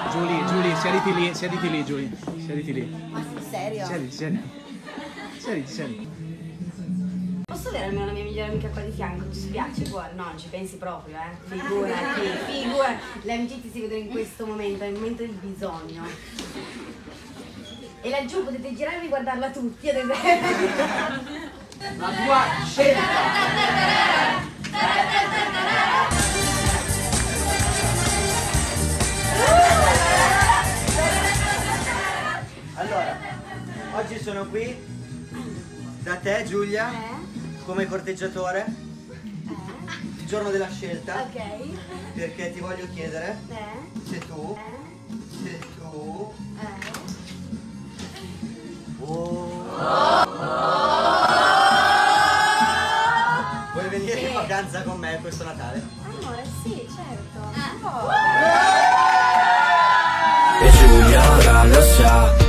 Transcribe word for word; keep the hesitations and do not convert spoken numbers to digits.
Giulia, Giulia, siediti lì, siediti lì, Giulia. Siediti lì. Ma sul serio? Siediti, siediti. Siediti, siediti. Posso avere almeno la mia migliore amica qua di fianco? Ti spiace? Guarda, no, non ci pensi proprio, eh. Figurati, figurati. Le amicizie si vedono in questo momento, è il momento del bisogno. E laggiù potete girarvi e guardarla tutti, ad esempio. La tua scelta! Allora, oggi sono qui da te, Giulia, Eh? come corteggiatore, Eh? il giorno della scelta, Ok. perché ti voglio chiedere Eh? se tu, Eh? se tu... Eh? Oh. Vuoi venire in vacanza con me questo Natale? Amore, sì, certo. E Giulia ora lo sa,